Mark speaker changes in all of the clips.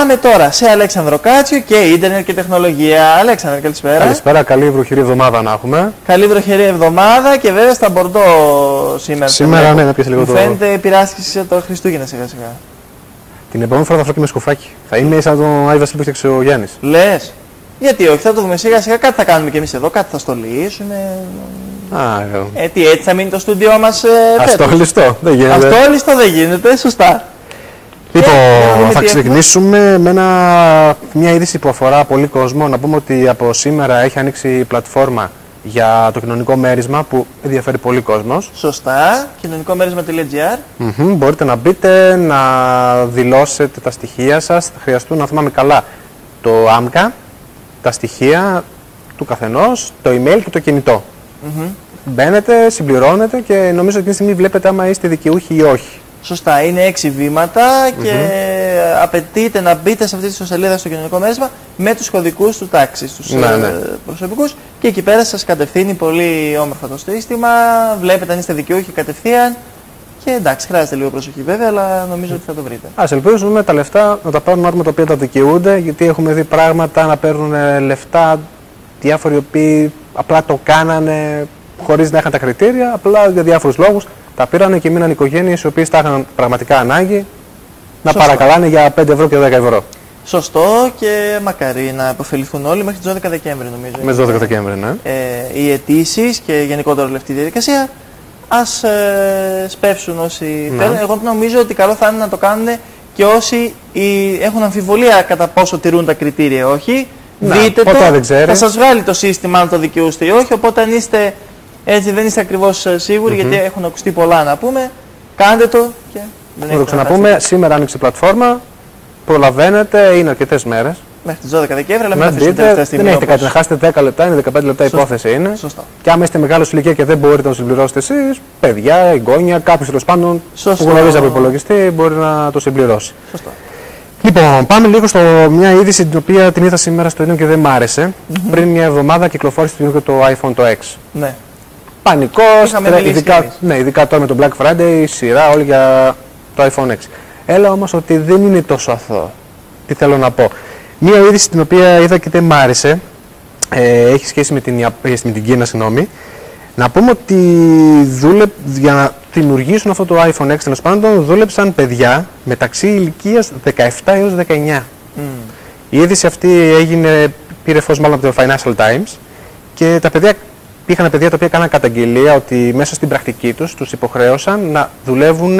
Speaker 1: Πάμε τώρα σε Αλέξανδρο Κάτσιο και ίντερνετ και τεχνολογία. Αλέξανδρο, καλησπέρα.
Speaker 2: Καλησπέρα, καλή βροχερή εβδομάδα να έχουμε.
Speaker 1: Καλή βροχερή εβδομάδα και βέβαια στα Μπορντό σήμερα.
Speaker 2: Σήμερα, ναι, να πιέσει λίγο
Speaker 1: μου φαίνεται επηρεάστηκε το Χριστούγεννα σιγά σιγά.
Speaker 2: Την επόμενη φορά θα φέρω και με σκουφάκι. Θα είναι σαν τον Άι Βασίλη που έφτιαξε ο Γιάννης.
Speaker 1: Λες. Γιατί όχι, θα το δούμε σιγά σιγά. Κάτι θα κάνουμε κι εμείς εδώ, κάτι θα στολίσουμε. Τι, έτσι θα μείνει το στούντιό μας.
Speaker 2: Αστόχλιστο, δεν γίνεται.
Speaker 1: Αστόχλιστο δεν γίνεται, σωστά.
Speaker 2: Λοιπόν, θα ξεκινήσουμε με μια είδηση που αφορά πολύ κόσμο. Να πούμε ότι από σήμερα έχει ανοίξει η πλατφόρμα για το κοινωνικό μέρισμα που ενδιαφέρει πολύ κόσμος.
Speaker 1: Σωστά, κοινωνικομέρισμα.gr.
Speaker 2: Μπορείτε να μπείτε, να δηλώσετε τα στοιχεία σας. Θα χρειαστούν, να θυμάμαι καλά, το άμκα, τα στοιχεία του καθενός, το email και το κινητό. Μπαίνετε, συμπληρώνετε και νομίζω ότι αυτή τη στιγμή βλέπετε άμα είστε δικαιούχοι ή όχι.
Speaker 1: Σωστά, είναι 6 βήματα και απαιτείται να μπείτε σε αυτή τη σελίδα στο κοινωνικό μέρισμα με τους κωδικούς του τάξης, τους προσωπικούς, και εκεί πέρα σας κατευθύνει πολύ όμορφα το σύστημα, βλέπετε αν είστε δικαιούχοι κατευθείαν και εντάξει, χρειάζεται λίγο προσοχή βέβαια, αλλά νομίζω ότι θα το βρείτε.
Speaker 2: Ας ελπίζουμε τα λεφτά να τα πάρουν άτομα τα οποία τα δικαιούνται, γιατί έχουμε δει πράγματα να παίρνουν λεφτά διάφοροι οι οποίοι απλά το κάνανε χωρίς να είχαν τα κριτήρια, απλά για διάφορους λόγους. Τα πήρανε και μείναν οικογένειες οι οποίες τα είχαν πραγματικά ανάγκη να παρακαλάνε για 5 ευρώ και 10 ευρώ.
Speaker 1: Σωστό, και μακάρι να αποφεληθούν όλοι μέχρι τις 12 Δεκέμβρη νομίζω.
Speaker 2: Μέχρι τις 12 Δεκέμβρη, ναι.
Speaker 1: Οι αιτήσεις και γενικότερα όλη αυτή η διαδικασία ας σπεύσουν όσοι θέλουν. Εγώ νομίζω ότι καλό θα είναι να το κάνουν και όσοι έχουν αμφιβολία κατά πόσο τηρούν τα κριτήρια, όχι. Δείτε το, θα σας βγάλει το σύστημα αν το δικαιούστε ή όχι, οπότε αν είστε έτσι δεν είστε ακριβώς σίγουροι, γιατί έχουν ακουστεί πολλά να πούμε, κάντε το και δεν έχετε.
Speaker 2: Να το ξαναπούμε, σήμερα άνοιξε η πλατφόρμα, προλαβαίνετε, είναι αρκετές μέρες.
Speaker 1: Μέχρι τις 12 Δεκέμβρη, αλλά μην αφήσετε τελευταία στιγμή.
Speaker 2: Δεν έχετε κάτι να χάσετε, 10 λεπτά είναι, 15 λεπτά υπόθεση είναι.
Speaker 1: Σωστά.
Speaker 2: Και άμα είστε μεγάλος ηλικία και δεν μπορείτε να το συμπληρώσετε εσείς, παιδιά, εγγόνια, κάποιος τέλος πάντων που γνωρίζει από υπολογιστή μπορεί να το συμπληρώσει.
Speaker 1: Σωστά.
Speaker 2: Λοιπόν, πάμε λίγο στο μια είδηση την οποία την είδα σήμερα στο ίδιο και δεν μ' άρεσε. Πριν μια εβδομάδα κυκλοφόρησε το iPhone το X.
Speaker 1: Ναι.
Speaker 2: Πανικός, ειδικά τώρα με το Black Friday, σειρά όλοι για το iPhone X. Έλα όμως ότι δεν είναι τόσο αθώο. Τι θέλω να πω. Μία είδηση την οποία είδα και δεν μ' άρεσε, έχει σχέση με την Κίνα, συγγνώμη. Να πούμε ότι για να δημιουργήσουν αυτό το iPhone X, τέλος πάντων, δούλεψαν παιδιά μεταξύ ηλικίας 17 έως 19. Η είδηση αυτή πήρε φως μάλλον από το Financial Times και τα παιδιά υπήρχαν παιδιά τα οποία έκαναν καταγγελία ότι μέσα στην πρακτική τους υποχρέωσαν να δουλεύουν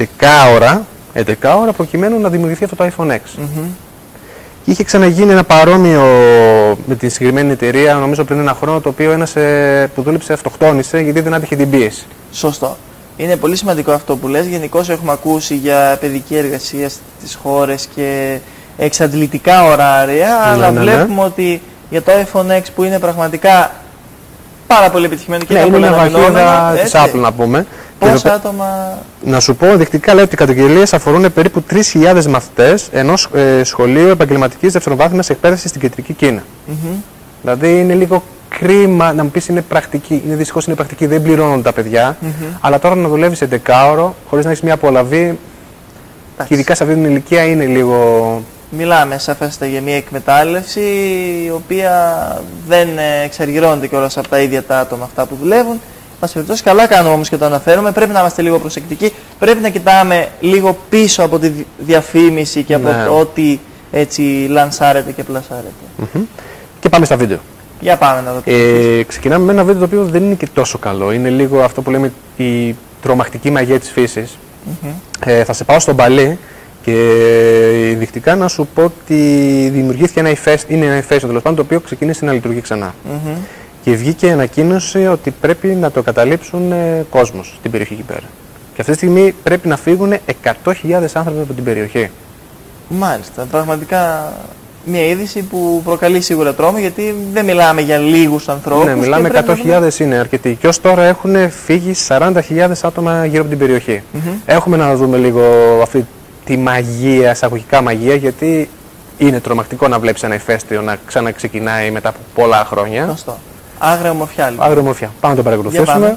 Speaker 2: 11 ώρα προκειμένου να δημιουργηθεί αυτό το iPhone X. Είχε ξαναγίνει ένα παρόμοιο με τη συγκεκριμένη εταιρεία, νομίζω πριν ένα χρόνο, το οποίο ένας που δούλεψε αυτοκτόνησε γιατί δεν άντυχε την πίεση.
Speaker 1: Σωστό. Είναι πολύ σημαντικό αυτό που λες. Γενικώς έχουμε ακούσει για παιδική εργασία στις χώρες και εξαντλητικά ωράρια, αλλά βλέπουμε ότι για το iPhone X που είναι πραγματικά πάρα πολύ επιτυχημένο και
Speaker 2: είναι μια βαγίδα της Apple, να πούμε.
Speaker 1: Πόσα άτομα...
Speaker 2: Να σου πω, ενδεικτικά λέει ότι οι καταγγελίες αφορούν περίπου 3.000 μαθητές ενός σχολείου επαγγελματικής δευτεροβάθμιας εκπαίδευσης στην κεντρική Κίνα. Δηλαδή είναι λίγο κρίμα να μου πεις είναι πρακτική, είναι δυστυχώς είναι πρακτική, δεν πληρώνουν τα παιδιά, αλλά τώρα να δουλεύεις 11ωρο χωρίς να έχεις μια απολαβή, και ειδικά σε αυτή την ηλικία είναι λίγο...
Speaker 1: Μιλάμε σαφέστατα για μια εκμετάλλευση η οποία δεν εξαργυρώνεται κιόλας από τα ίδια τα άτομα αυτά που δουλεύουν. Μας περιπτώσει, καλά κάνουμε όμως και το αναφέρουμε. Πρέπει να είμαστε λίγο προσεκτικοί. Πρέπει να κοιτάμε λίγο πίσω από τη διαφήμιση και από το ό,τι έτσι λανσάρεται και πλασάρεται.
Speaker 2: Και πάμε στα βίντεο.
Speaker 1: Για πάμε να δω.
Speaker 2: Ξεκινάμε με ένα βίντεο το οποίο δεν είναι και τόσο καλό. Είναι λίγο αυτό που λέμε η τρομακτική μαγεία της φύσης. Θα σε πάω στον Μπαλί και ενδεικτικά να σου πω ότι δημιουργήθηκε ένα ηφαίστειο τέλος πάντων το οποίο ξεκίνησε να λειτουργεί ξανά. Και βγήκε ανακοίνωση ότι πρέπει να το καταλήψουν κόσμος στην περιοχή εκεί πέρα. Και αυτή τη στιγμή πρέπει να φύγουν 100.000 άνθρωποι από την περιοχή.
Speaker 1: Μάλιστα. Πραγματικά μια είδηση που προκαλεί σίγουρα τρόμο, γιατί δεν μιλάμε για λίγους ανθρώπους.
Speaker 2: Ναι, μιλάμε 100.000 είναι αρκετοί. Και ως τώρα έχουν φύγει 40.000 άτομα γύρω από την περιοχή. Έχουμε να δούμε λίγο αυτή τη μαγεία, εισαγωγικά μαγεία, γιατί είναι τρομακτικό να βλέπεις ένα ηφαίστειο να ξαναξεκινάει μετά από πολλά χρόνια.
Speaker 1: Σωστό. Άγρια ομορφιά λοιπόν.
Speaker 2: Άγρια ομορφιά. Πάμε να το παρακολουθήσουμε.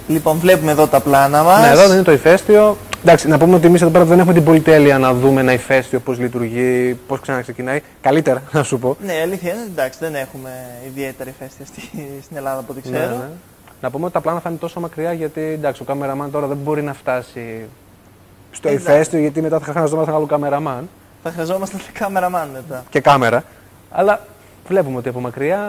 Speaker 1: Λοιπόν, βλέπουμε εδώ τα πλάνα μας.
Speaker 2: Ναι, εδώ δεν είναι το ηφαίστειο. Εντάξει, να πούμε ότι εμείς εδώ πέρα δεν έχουμε την πολυτέλεια να δούμε ένα ηφαίστειο, πώς λειτουργεί, πώς ξαναξεκινάει. Καλύτερα, να σου πω.
Speaker 1: Ναι, αλήθεια είναι, εντάξει, δεν έχουμε ιδιαίτερα ηφαίστεια στην Ελλάδα από ό,τι ξέρω.
Speaker 2: Ναι. Να πούμε ότι τα πλάνα θα είναι τόσο μακριά γιατί εντάξει, ο κάμεραμαν τώρα δεν μπορεί να φτάσει στο ηφαίστειο γιατί μετά θα χρειαζόμαστε άλλο κάμεραμαν.
Speaker 1: Θα χρειαζόμαστε κάμεραμαν μετά.
Speaker 2: Και κάμερα. Αλλά βλέπουμε ότι από μακριά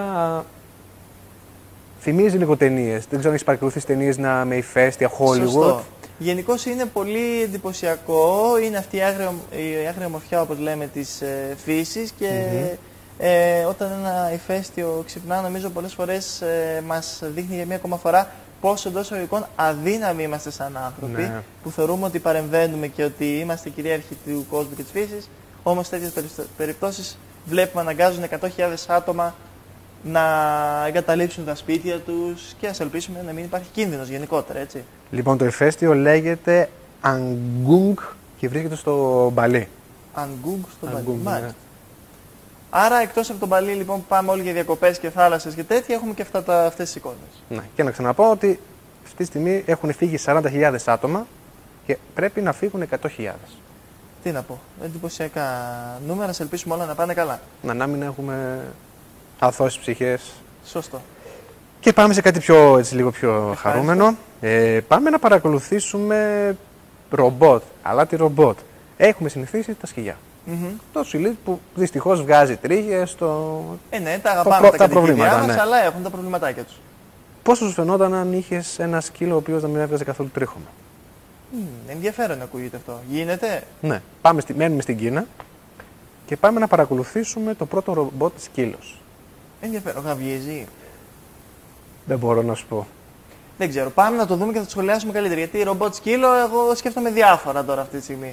Speaker 2: θυμίζει λίγο ταινίες. Δεν ξέρω αν έχει παρακολουθήσει ταινίες με ηφαίστεια, Hollywood.
Speaker 1: Γενικώς είναι πολύ εντυπωσιακό. Είναι αυτή η άγρια ομορφιά, όπως λέμε, της φύσης και όταν ένα ηφαίστειο ξυπνά, νομίζω πολλές φορές μας δείχνει για μία ακόμα φορά πόσο εντός εισαγωγικών αδύναμοι είμαστε σαν άνθρωποι, που θεωρούμε ότι παρεμβαίνουμε και ότι είμαστε κυρίαρχοι του κόσμου και της φύσης. Όμως σε τέτοιες περιπτώσεις βλέπουμε να αναγκάζουν 100.000 άτομα να εγκαταλείψουν τα σπίτια τους και ας ελπίσουμε να μην υπάρχει κίνδυνος γενικότερα, έτσι.
Speaker 2: Λοιπόν, το ηφαίστειο λέγεται Anggung και βρίσκεται στο Μπαλί.
Speaker 1: Anggung στο Μπαλί, μάλιστα. Άρα, εκτός από τον Μπαλί, λοιπόν, που πάμε όλοι για διακοπές και θάλασσες και τέτοια, έχουμε και αυτές τις εικόνες.
Speaker 2: Ναι, και να ξαναπώ ότι αυτή τη στιγμή έχουν φύγει 40.000 άτομα και πρέπει να φύγουν 100.000.
Speaker 1: Τι να πω, εντυπωσιακά νούμερα, σε ελπίσουμε όλα να πάνε καλά.
Speaker 2: Να μην έχουμε αθώες ψυχές.
Speaker 1: Σωστό.
Speaker 2: Και πάμε σε κάτι λίγο πιο χαρούμενο. Πάμε να παρακολουθήσουμε ρομπότ, αλλά τι ρομπότ. Έχουμε συνηθίσει τα σκυλιά. Το σκυλί που δυστυχώς βγάζει τρίχες.
Speaker 1: Ναι, τα αγαπάμε τα
Speaker 2: προβλήματα
Speaker 1: μας, αλλά έχουν τα προβληματάκια τους.
Speaker 2: Πώς σου φαινόταν αν είχες ένα σκύλο ο οποίος να μην έβγαζε καθόλου τρίχωμα?
Speaker 1: Ενδιαφέρον ακούγεται αυτό. Γίνεται?
Speaker 2: Ναι. Μένουμε στην Κίνα και πάμε να παρακολουθήσουμε το πρώτο ρομπότ σκύλος.
Speaker 1: Ενδιαφέρον. Γαβγίζει?
Speaker 2: Δεν μπορώ να σου πω.
Speaker 1: Δεν ξέρω. Πάμε να το δούμε και θα το σχολιάσουμε καλύτερα. Γιατί ρομπότ σκύλο, εγώ σκέφτομαι διάφορα τώρα αυτή τη στιγμή.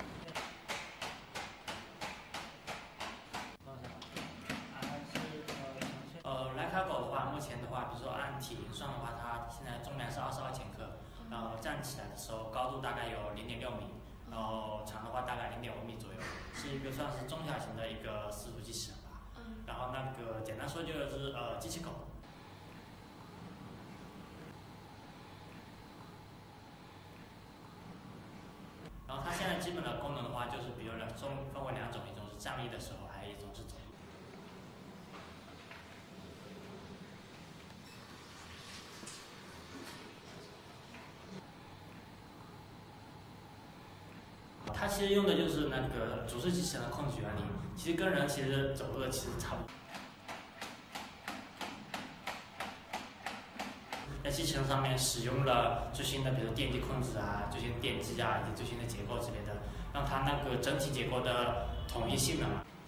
Speaker 3: 然后它现在基本的功能的话，就是比如分为两种，一种是站立的时候，还有一种是走路。它其实用的就是那个主视机器人的控制原理，其实跟人其实走路的其实差不多。在机器人上面使用了最新的，比如电机控制啊、最新电机啊以及最新的结构之类的，让它那个整体结构的统一性能。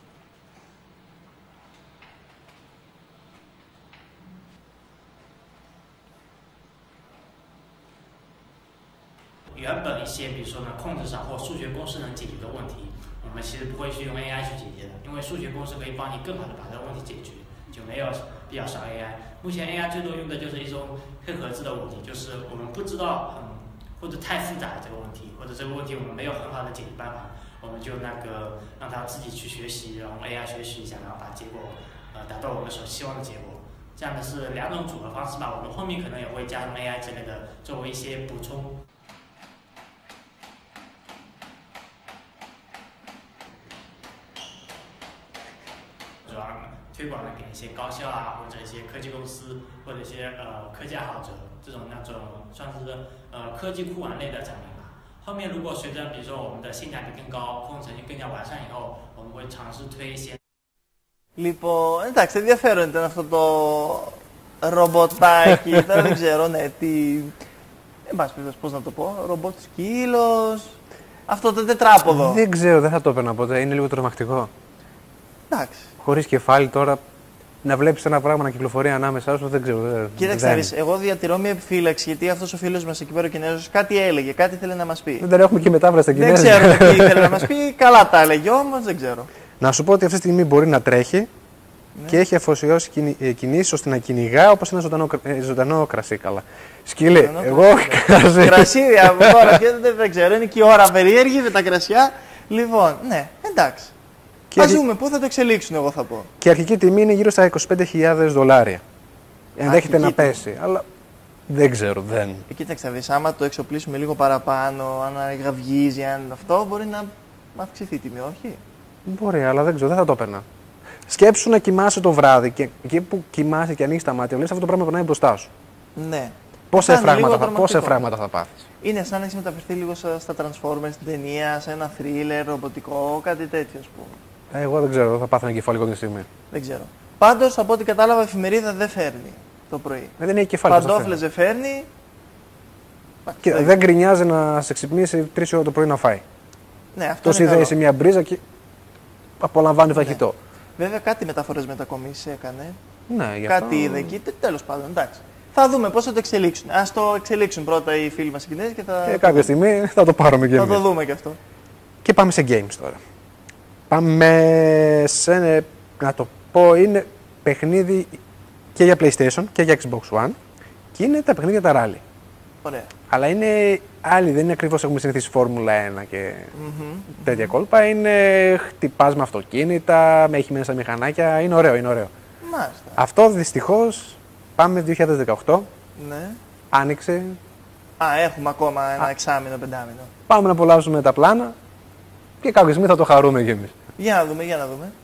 Speaker 3: 原本一些比如说呢控制上或数学公式能解决的问题，我们其实不会去用 AI 去解决的，因为数学公式可以帮你更好的把这个问题解决，就没有必要上 AI。目前 AI 最多用的就是一种黑盒子的问题，就是我们不知道或者太复杂这个问题，或者这个问题我们没有很好的解决办法，我们就让它自己去学习，然后 AI 学习一下，然后把结果达到我们所希望的结果。这样的是两种组合方式吧，我们后面可能也会加上 AI 之类的作为一些补充。主要推广给一些高校啊，或者一些科技公司，或者一些科技爱好者，这种算是科技酷玩类的产品吧。后面如果随着比如说我们的性价比更高，功能程序更加完善以后，我们会尝试推一些。
Speaker 1: Λοιπόν, εντάξει, ενδιαφέρον ήταν αυτό το ρομποτάκι. Τώρα δεν ξέρω, ναι, εν πάση περιπτώσει, πώς να το πω, ρομπότ σκύλος, αυτό το τετράποδο.
Speaker 2: Δεν ξέρω, δεν θα το έπαιρνα ποτέ, είναι λίγο τρομακτικό.
Speaker 1: Εντάξει.
Speaker 2: Χωρίς κεφάλι τώρα, να βλέπεις ένα πράγμα να κυκλοφορεί ανάμεσά σου, δεν ξέρω.
Speaker 1: Κοίταξε, εγώ διατηρώ μια επιφύλαξη, γιατί αυτός ο φίλος μας εκεί πέρα ο Κινέζος κάτι έλεγε, κάτι ήθελε να μας πει.
Speaker 2: Δεν έχουμε και μετάφραση στα Κινέζικα.
Speaker 1: Δεν ξέρω τι ήθελε να μας πει, καλά τα έλεγε όμως, δεν ξέρω.
Speaker 2: Να σου πω ότι αυτή τη στιγμή μπορεί να τρέχει και έχει αφοσιώσει κινήσεις ώστε να κυνηγά όπως ένα ζωντανό κρασί. Καλά. Σκύλε, εγώ κρασί.
Speaker 1: Κρασί, από τώρα δεν ξέρω, είναι και η ώρα περίεργη με τα κρασιά. Λοιπόν, ναι, εντάξει. Ας δούμε πού θα το εξελίξουν, εγώ θα πω.
Speaker 2: Και η αρχική τιμή είναι γύρω στα $25.000. Ενδέχεται να πέσει. Αλλά Δεν ξέρω, δεν.
Speaker 1: Κοίταξε, δεις, άμα το εξοπλίσουμε λίγο παραπάνω, αν γαυγίζει, αν αυτό, μπορεί να αυξηθεί η τιμή, όχι.
Speaker 2: Μπορεί, αλλά δεν ξέρω, δεν θα το έπαιρνα. Σκέψου να κοιμάσαι το βράδυ και εκεί που κοιμάσαι και ανοίγει τα μάτια, βλέπει αυτό το πράγμα που περνάει μπροστά σου.
Speaker 1: Ναι.
Speaker 2: Πόσα εφράγματα θα πάθεις.
Speaker 1: Είναι σαν να έχει μεταφερθεί λίγο στα Transformers, στην ταινία, σε ένα thriller, ρομποτικό, κάτι τέτοιο, ας πούμε.
Speaker 2: Εγώ δεν ξέρω, θα πάθω ένα κεφαλικό την στιγμή.
Speaker 1: Δεν ξέρω. Πάντως, από ό,τι κατάλαβα, εφημερίδα δεν φέρνει το πρωί.
Speaker 2: Δεν έχει κεφάλι.
Speaker 1: Παντόφλες δεν φέρνει.
Speaker 2: Και δεν γκρινιάζει να σε ξυπνήσει 3 ώρα το πρωί να φάει.
Speaker 1: Ναι, αυτό
Speaker 2: το συνδέει σε μια μπρίζα και απολαμβάνει φαγητό.
Speaker 1: Ναι. Βέβαια, κάτι μεταφορές μετακομίσεις έκανε.
Speaker 2: Ναι, γι'
Speaker 1: κάτι είδε εκεί. Τέλος πάντων, εντάξει. Θα δούμε πώς θα το εξελίξουν. Ας το εξελίξουν πρώτα οι φίλοι μας οι Κινέζοι και θα.
Speaker 2: Και κάποια στιγμή θα το πάρουμε και εμείς.
Speaker 1: Θα το δούμε και αυτό.
Speaker 2: Και πάμε σε games τώρα. Πάμε σε. Να το πω, είναι παιχνίδι και για PlayStation και για Xbox One. Και είναι τα παιχνίδια τα rally.
Speaker 1: Ωραία.
Speaker 2: Αλλά είναι άλλη, δεν είναι ακριβώς έχουμε συνηθίσει Φόρμουλα 1 και τέτοια κόλπα. Είναι χτυπάς με αυτοκίνητα, με έχει μέσα μηχανάκια. Είναι ωραίο, είναι ωραίο.
Speaker 1: Μάλιστα.
Speaker 2: Αυτό δυστυχώς πάμε 2018.
Speaker 1: Ναι.
Speaker 2: Άνοιξε.
Speaker 1: Έχουμε ακόμα ένα εξάμηνο, πεντάμηνο.
Speaker 2: Πάμε να απολαύσουμε τα πλάνα και κάποια στιγμή θα το χαρούμε κι εμείς.
Speaker 1: Για να δούμε, για να δούμε.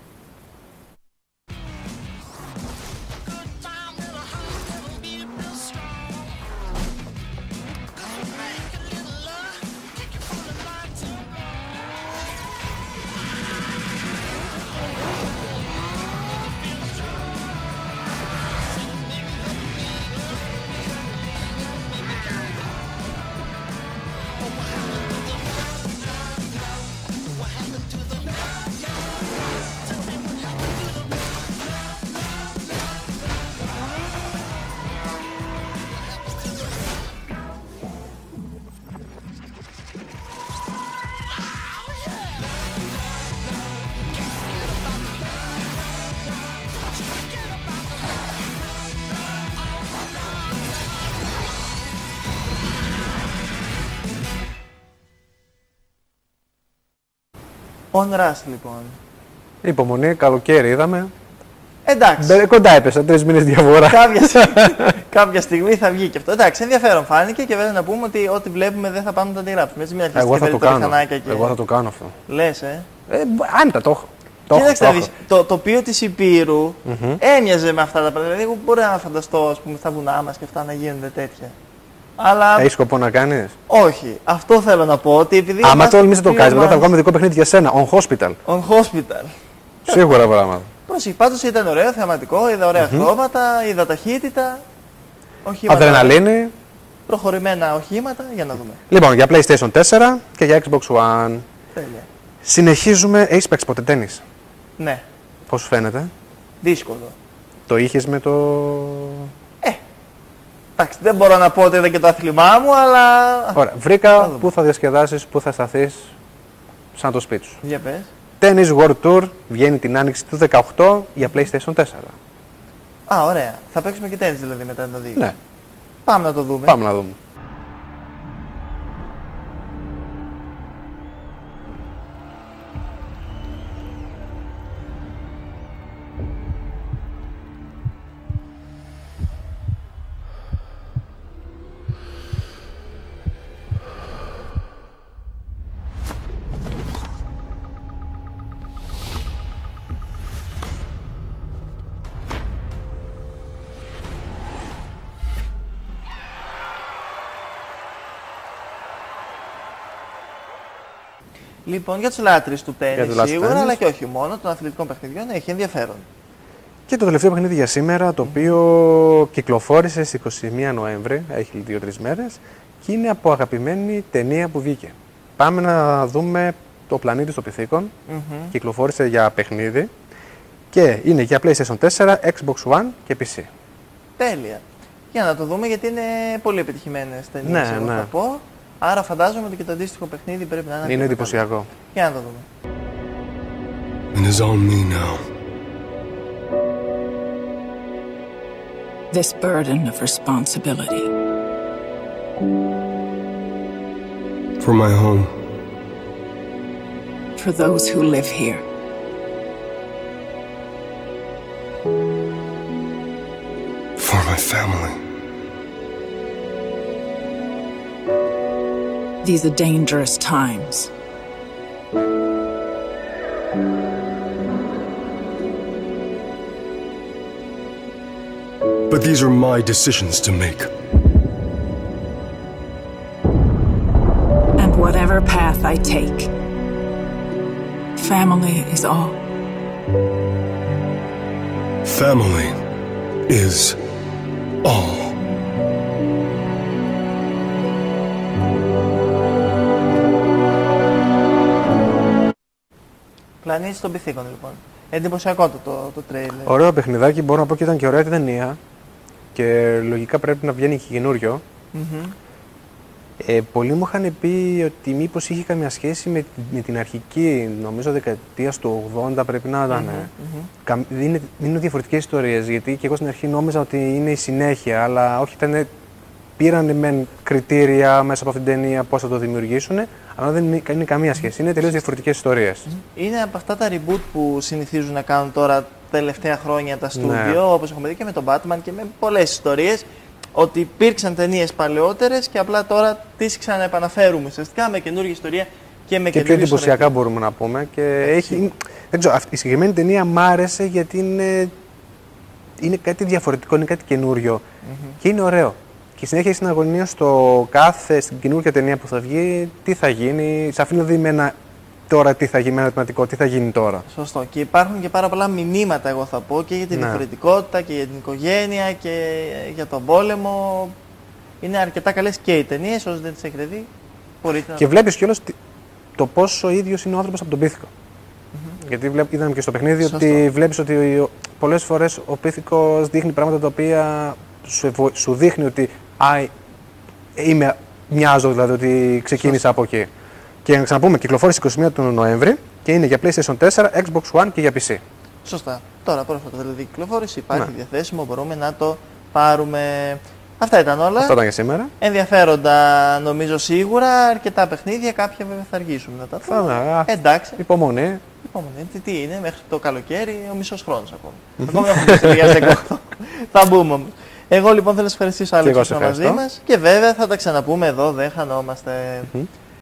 Speaker 1: On Rush, λοιπόν.
Speaker 2: Υπομονή, καλοκαίρι είδαμε.
Speaker 1: Εντάξει.
Speaker 2: Κοντά έπεσα, 3 μήνες διαφορά.
Speaker 1: Κάποια στιγμή θα βγει και αυτό. Εντάξει, ενδιαφέρον φάνηκε και βέβαια να πούμε ότι ό,τι βλέπουμε δεν θα πάμε να το αντιγράψουμε. Έτσι, μια
Speaker 2: Εγώ θα το κάνω.
Speaker 1: Και...
Speaker 2: Εγώ θα το κάνω αυτό.
Speaker 1: Λες,
Speaker 2: Άνετα, το έχω.
Speaker 1: Κοίταξε να δεις, το τοπίο της Υπήρου έμοιαζε με αυτά τα πράγματα. Δηλαδή, εγώ μπορώ να φανταστώ, ας πούμε, στα βουνά μας και αυτά να γίνονται τέτοια. Αλλά...
Speaker 2: Έχει σκοπό να κάνεις?
Speaker 1: Όχι. Αυτό θέλω να πω. Ότι επειδή
Speaker 2: άμα το τολμήσεις να το κάνεις, μετά θα βγάλουμε δικό παιχνίδι για σένα. On Hospital.
Speaker 1: On Hospital.
Speaker 2: Σίγουρα πράγματα.
Speaker 1: Πρόσεχε, πάντως ήταν ωραίο, θεαματικό, είδα ωραία χρώματα, είδα ταχύτητα. Οχήματα,
Speaker 2: αδρεναλίνη.
Speaker 1: Προχωρημένα οχήματα, για να δούμε.
Speaker 2: Λοιπόν, για PlayStation 4 και για Xbox One.
Speaker 1: Τέλεια.
Speaker 2: Συνεχίζουμε. Έχεις παίξει ποτέ τένις?
Speaker 1: Ναι.
Speaker 2: Πώς σου φαίνεται?
Speaker 1: Δύσκολο.
Speaker 2: Το είχες με το...
Speaker 1: Εντάξει, δεν μπορώ να πω ότι είδα και το άθλημά μου, αλλά...
Speaker 2: Ωραία, βρήκα πού θα διασκεδάσεις, πού θα σταθείς σαν το σπίτι σου.
Speaker 1: Για πες.
Speaker 2: Tennis World Tour βγαίνει την άνοιξη του 18 για PlayStation 4.
Speaker 1: Ωραία. Θα παίξουμε και τένις δηλαδή μετά να το δει.
Speaker 2: Ναι.
Speaker 1: Πάμε να το δούμε.
Speaker 2: Πάμε να δούμε.
Speaker 1: Λοιπόν, για τους λάτρεις του τένις σίγουρα, αλλά και όχι μόνο, των αθλητικών παιχνιδιών έχει ενδιαφέρον.
Speaker 2: Και το τελευταίο παιχνίδι για σήμερα, το οποίο κυκλοφόρησε στις 21 Νοέμβρη, έχει 2-3 μέρες, και είναι από αγαπημένη ταινία που βγήκε. Πάμε να δούμε το πλανήτη των πυθίκων. Κυκλοφόρησε για παιχνίδι και είναι για PlayStation 4, Xbox One και PC.
Speaker 1: Τέλεια. Για να το δούμε, γιατί είναι πολύ επιτυχημένες ταινίες,
Speaker 2: ναι.
Speaker 1: θα πω. Άρα φαντάζομαι ότι και το αντίστοιχο παιχνίδι πρέπει να
Speaker 2: είναι εντυπωσιακό.
Speaker 1: Για να το δούμε.
Speaker 4: It is on me now.
Speaker 5: This burden of responsibility.
Speaker 4: For my home.
Speaker 5: For those who live here.
Speaker 4: For my family.
Speaker 5: These are dangerous times.
Speaker 4: But these are my decisions to make.
Speaker 5: And whatever path I take, family is all.
Speaker 4: Family is all.
Speaker 1: Πλανήτης των Πυθίκων, λοιπόν. Εντυπωσιακό το τρέιλερ.
Speaker 2: Ωραίο παιχνιδάκι, μπορώ να πω και ήταν και ωραία ταινία. Και λογικά πρέπει να βγαίνει και καινούριο. Πολλοί μου είχαν πει ότι μήπως είχε καμία σχέση με την αρχική, νομίζω δεκαετίας του 80 πρέπει να ήταν. Είναι διαφορετικές ιστορίες, γιατί και εγώ στην αρχή νόμιζα ότι είναι η συνέχεια, αλλά όχι, πήραν μεν κριτήρια μέσα από αυτήν την ταινία πώς θα το δημιουργήσουν, αλλά δεν είναι καμία σχέση. Είναι τελείως διαφορετικές ιστορίες.
Speaker 1: Είναι από αυτά τα reboot που συνηθίζουν να κάνουν τώρα τελευταία χρόνια τα στούντιο, όπως έχουμε δει και με τον Batman και με πολλές ιστορίες, ότι υπήρξαν ταινίες παλαιότερες και απλά τώρα τις ξαναεπαναφέρουμε ουσιαστικά με καινούργια ιστορία και με καινούργια. Και
Speaker 2: πιο εντυπωσιακά μπορούμε να πούμε. Και έχει, δεν ξέρω, η συγκεκριμένη ταινία μ' άρεσε γιατί είναι κάτι διαφορετικό, είναι κάτι καινούριο και είναι ωραίο. Και συνέχεια στην αγωνία στην καινούργια ταινία που θα βγει, τι θα γίνει, σε αφήνει δει τώρα τι θα γίνει, με ερωτηματικό, τι θα γίνει τώρα.
Speaker 1: Σωστό. Και υπάρχουν και πάρα πολλά μηνύματα, εγώ θα πω, και για τη διαφορετικότητα και για την οικογένεια και για τον πόλεμο. Είναι αρκετά καλές και οι ταινίες, όσοι δεν τις έχετε δει.
Speaker 2: Και βλέπεις κιόλας το πόσο ο ίδιος είναι ο άνθρωπος από τον Πίθηκο. Γιατί είδαμε και στο παιχνίδι ότι βλέπεις ότι πολλές φορές ο Πίθηκος δείχνει πράγματα τα οποία σου δείχνει ότι μοιάζω, δηλαδή ότι ξεκίνησα από εκεί. Και να ξαναπούμε, κυκλοφόρησε 21 του Νοέμβρη και είναι για PlayStation 4, Xbox One και για PC.
Speaker 1: Σωστά. Τώρα πρόσφατα δηλαδή κυκλοφόρησε, υπάρχει διαθέσιμο, μπορούμε να το πάρουμε. Αυτά ήταν όλα.
Speaker 2: Αυτά ήταν για σήμερα.
Speaker 1: Ενδιαφέροντα νομίζω σίγουρα, αρκετά παιχνίδια, κάποια βέβαια θα αργήσουμε να τα πούμε. Εντάξει.
Speaker 2: Υπομονή.
Speaker 1: Τι είναι, μέχρι το καλοκαίρι ο μισός χρόνος ακόμα. Ακόμα δεν έχουμε πει θα μπούμε όμως. Εγώ λοιπόν θέλω να σας ευχαριστήσω, Άλεξ, που ήσασταν μαζί μας και βέβαια θα τα ξαναπούμε εδώ, δεν χανόμαστε.